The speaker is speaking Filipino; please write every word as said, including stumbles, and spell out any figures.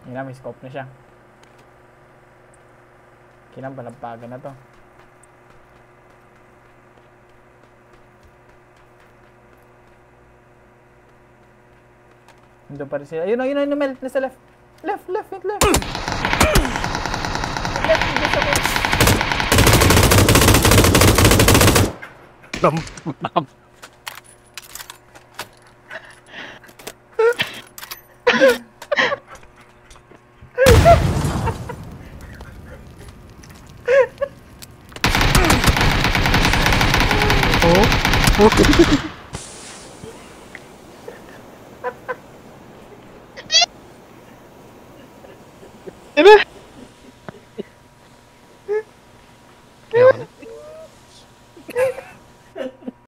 Yun na, may scope na siya. Kinang palampagan na to. Nandun pa rin sila. Ayun o, yun o, yun o, Mel. Nasa left. Left, left, left, left. Left, dito sa left. Nam, nam. Oh, oh.